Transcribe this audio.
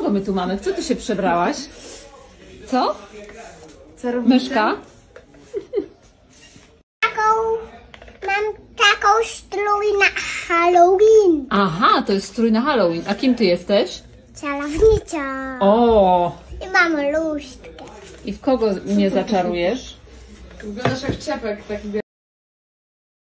kogo my tu mamy? W co ty się przebrałaś? Co? Czarownicę? Myszka? Mam taką strój na Halloween. Aha, to jest strój na Halloween. A kim ty jesteś? Czarownica. O! I mam lustkę. I w kogo mnie zaczarujesz? Wyglądasz jak ciapek taki.